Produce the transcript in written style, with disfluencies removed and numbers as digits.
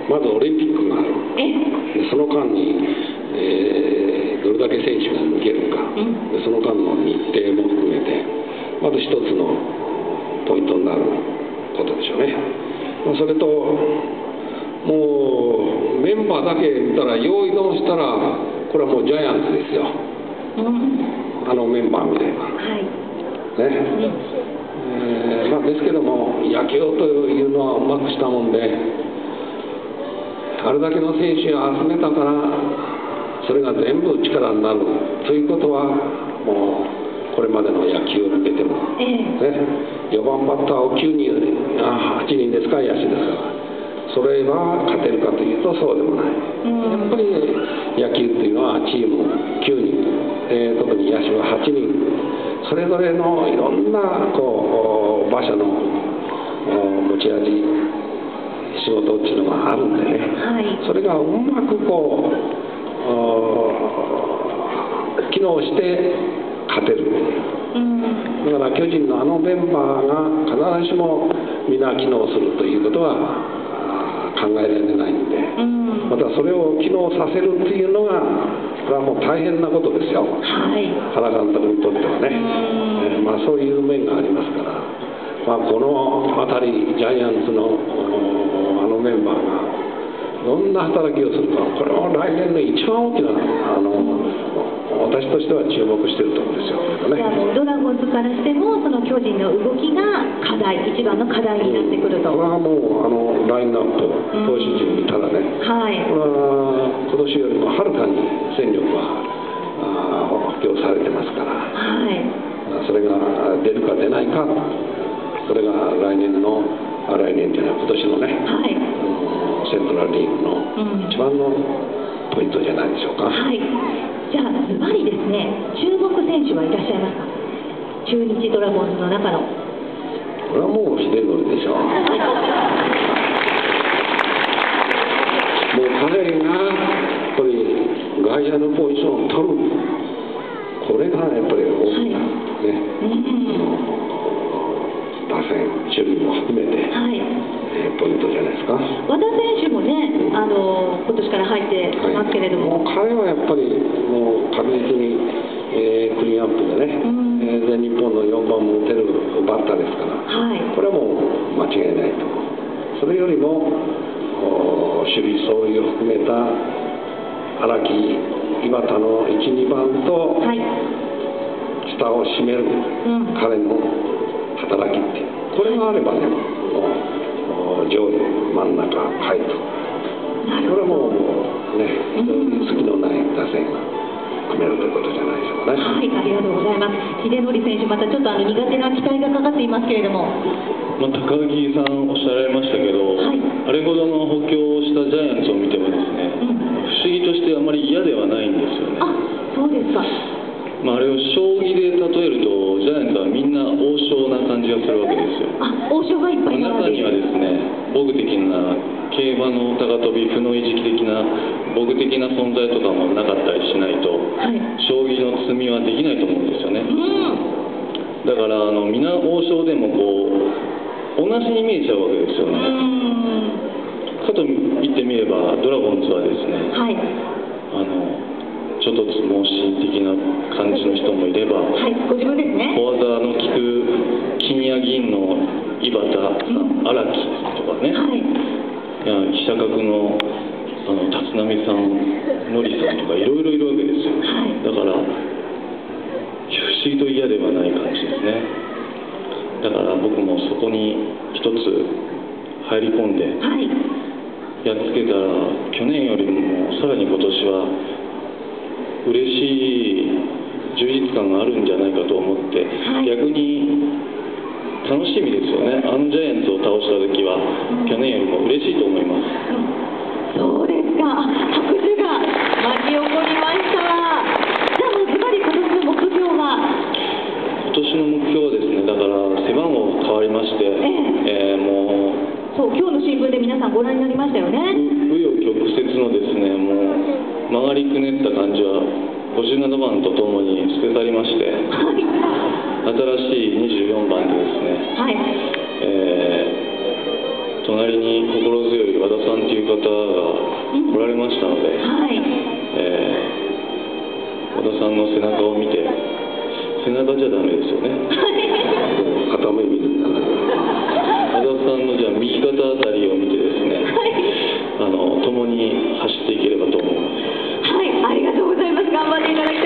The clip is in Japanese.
まずオリンピックがある。でその間に、どれだけ選手が抜けるか、でその間の日程も含めてまず一つのポイントになることでしょうね。それともうメンバーだけ見たら用意どんしたらこれはもうジャイアンツですよ、あのメンバー見れば、ですけども野球というのはうまくしたもんで、あれだけの選手を集めたからそれが全部力になるということはもうこれまでの野球を見てても、4番バッターを9人8人ですか、野手ですからそれは勝てるかというとそうでもない。やっぱり野球っていうのはチーム9人、特に野手は8人、それぞれのいろんなこう馬車の持ち味仕事っていうのがあるんでね、それがうまくこう機能して勝てる。だから巨人のあのメンバーが必ずしも皆機能するということは考えられないんで、またそれを機能させるっていうのがこれはもう大変なことですよ、原監督にとってはね。そういう面がありますから、この辺りジャイアンツのあのメンバーがどんな働きをするか、これは来年の一番大きな私としては注目しているところですよ。 ドラゴンズからしてもその巨人の動きが一番の課題になってくると。 これはもうラインナップ、投手陣見たらね、これは今年よりもはるかに戦力が発表されてますから、それが出るか出ないか、それが来年というのは今年のね、セントラルリーグの一番のポイントじゃないでしょうか。 じゃあズバリですね、注目選手はいらっしゃいますか？中日ドラゴンズの中の。 これはもう秀則でしょう。もう彼がやっぱり外野のポジションを取る、これがやっぱり大きなね、打線守備も含めて、ポイントじゃないですか。 和田選手もね、今年から入ってますけれども、 彼はやっぱりもう確実に、クリーンアップでね、全日本の4番も打てるバッターですから、これはもう間違いないと。それよりも守備走塁を含めた荒木、井端の1、2番と下を締める彼の働きっていう、これがあればね、上位真ん中下位と、これはもうね、非常に隙のない打線が組めるということじゃないでしょうかね。 ありがとうございます。秀則選手、またちょっと苦手な期待がかかっていますけれども、 高木さんおっしゃられましたけど、あれほどの補強をしたジャイアンツを見てもですね、不思議としてあまり嫌ではないんですよね。 そうですか。 あれを将棋で例えるとジャイアンツはみんな王将な感じがするわけですよ。 王将がいっぱい並んでいる。 中にはですね、僕的な競馬の高跳び負の遺跡的な僕的な存在とかもなかったりしないと、将棋の積みはできないと思うんですよね。だから皆王将でもこう同じに見えちゃうわけですよね。かと言ってみればドラゴンズはですね、ちょっと盲信的な感じの人もいれば、 ご自分ですね、 小技の利く金や銀の井端さん、荒木とかね、飛車角の立浪さん、ノリさんとかいろいろいるわけですよ。だから不思議と嫌ではない感じですね。だから僕もそこに一つ入り込んでやっつけたら、去年よりもさらに今年は嬉しい充実感があるんじゃないかと思って、逆に楽しみですよね。ジャイアンツを倒した時は去年よりも嬉しいと思います。 そうですか。拍手が巻き起こりました。じゃあもうズバリ今年の目標は？ 今年の目標はですね、だから背番号が変わりまして、もうそう今日の新聞で皆さんご覧になりましたよね。 紆余曲折のですね、もう曲がりくねった感じは57番とともに捨て去りまして、新しい24番でですね、隣隣に心強い和田さんという方が来られましたので、 はい。 和田さんの背中を見て、背中じゃダメですよね。 頭見るんだな。 和田さんのじゃあ右肩あたりを見てですね、共に走っていければと思います。 はい、ありがとうございます。頑張っていただき